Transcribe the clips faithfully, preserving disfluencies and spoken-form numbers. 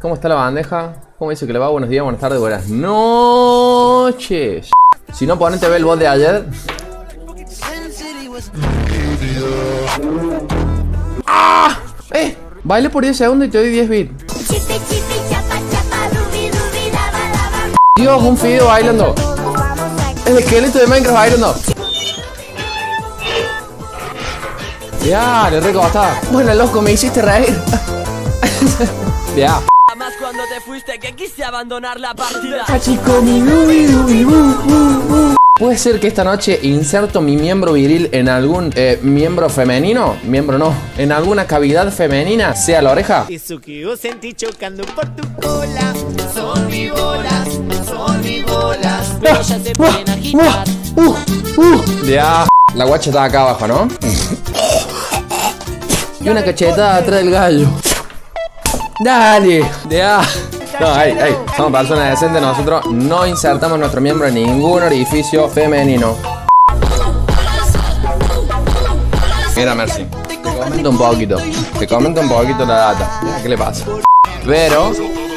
¿Cómo está la bandeja? ¿Cómo dice que le va? Buenos días, buenas tardes, buenas noches. Si no, ponete ve el bot de ayer. ¡Ah! ¡Eh! Baile por diez segundos y te doy diez bits. Dios, un fideo bailando. El esqueleto de Minecraft bailando. Ya, le recostaba. Bueno, loco, me hiciste reír. Ya. Más cuando te fuiste que quise abandonar la partida. ¿Puede ser que esta noche inserto mi miembro viril en algún eh, miembro femenino? Miembro no, en alguna cavidad femenina, sea la oreja. Eso que yo sentí chocando por tu cola. Son mis bolas, son mis bolas. Pero ya se pueden agitar. Uh, uh, ya. La guacha está acá abajo, ¿no? Y una cachetada atrás del gallo. Dale, ya. No, hey, hey, somos personas decentes. Nosotros no insertamos nuestro miembro en ningún orificio femenino. Mira, Mercy, te comento un poquito. Te comento un poquito la data. ¿Qué le pasa? Pero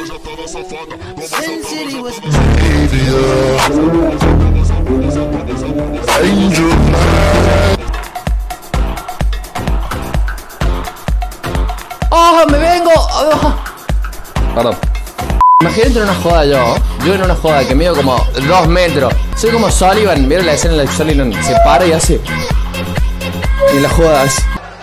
¡oh, me vengo! Oh. Perdón. Imagínate en una joda yo. Yo en una joda que mido como dos metros. Soy como Sullivan. ¿Vieron la escena en la que Sullivan se para y hace? Y la joda así.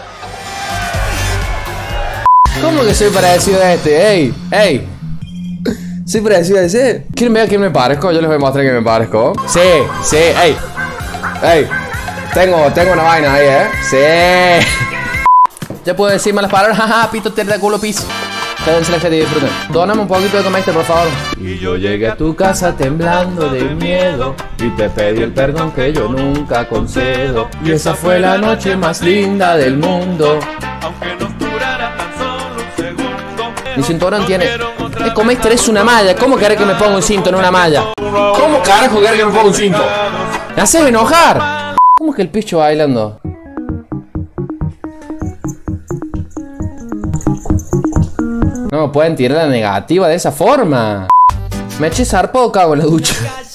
¿Cómo que soy parecido a este? ¡Ey! ¡Ey! ¿Soy parecido a ese? ¿Quieren ver a quién me parezco? Yo les voy a mostrar que me parezco. Sí, sí, ¡ey! ¡Ey! Tengo, tengo una vaina ahí, ¿eh? ¡Sí! Ya puedo decir malas palabras. Jaja, pito, tierra, culo, piso. Quédense la gente y disfruten. Dóname un poquito de comester, por favor. Y yo llegué a tu casa temblando de miedo y te pedí el perdón que yo nunca concedo. Y esa fue la noche más linda del mundo. Aunque nos durara tan solo un segundo. Mi cinturón tiene... El comester es una malla. ¿Cómo querés que me ponga un cinto en una malla? ¿Cómo carajo querés que me ponga un cinto? Me haces enojar. ¿Cómo que el picho bailando? No pueden tirar la negativa de esa forma. Me eché zarpado o cago en la ducha.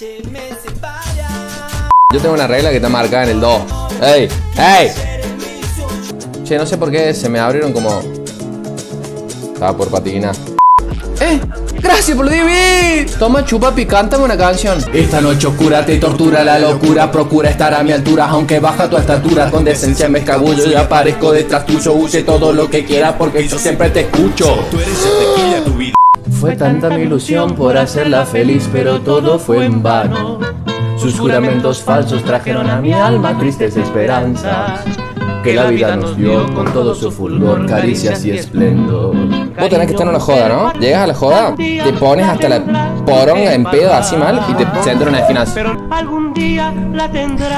Yo tengo una regla que está marcada en el dos. ¡Ey! ¡Ey! Che, no sé por qué se me abrieron como... Estaba por patinar. ¡Eh! ¡Gracias por lo divino! Toma, chupapi, cántame una canción. Esta noche oscura te tortura la locura. Procura estar a mi altura, aunque baja tu estatura. Con decencia me escabullo y aparezco detrás tuyo. Use todo lo que quieras porque yo siempre te escucho. Fue tanta mi ilusión por hacerla feliz, pero todo fue en vano. Sus juramentos falsos trajeron a mi alma tristes esperanzas que la vida nos dio con todo su fulgor, caricias y esplendor. Vos tenés que estar en una joda, ¿no? Llegas a la joda, te pones hasta la poronga en pedo así mal y te centras en el final. Pero algún día la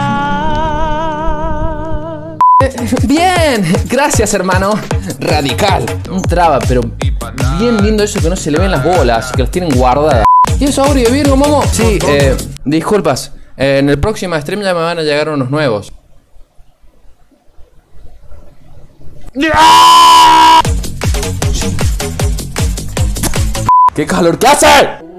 tendrá. Bien, gracias hermano. Radical. Un traba, pero bien lindo eso que no se le ven las bolas, que las tienen guardadas. ¿Y eso, Auri de Virgo, Momo? Sí, eh, disculpas. Eh, en el próximo stream ya me van a llegar unos nuevos. ¡Qué calor que hace!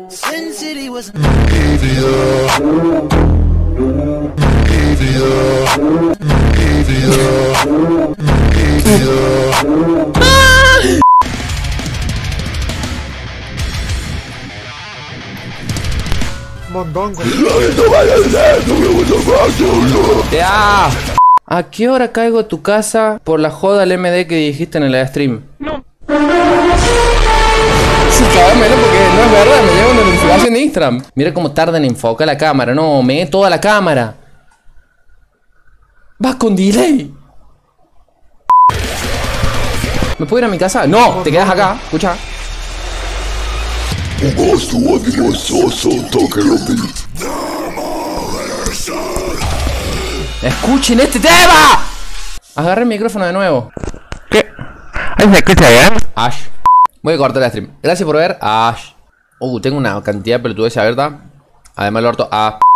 ¡Ya! ¿A qué hora caigo a tu casa por la joda al M D que dijiste en el stream? No. Sí, cámelo porque no es verdad, me llega una notificación de Instagram. Mira cómo tarda en enfocar la cámara. No, me toda la cámara. Vas con delay. ¿Me puedo ir a mi casa? No, te quedas acá, escucha. ¡Escuchen este tema! Agarré el micrófono de nuevo. ¿Qué? ¿Me escucha bien? Ash. Voy a cortar el stream. Gracias por ver. Ash. Uh, tengo una cantidad de pelotudeces abierta. Además el orto. Ah.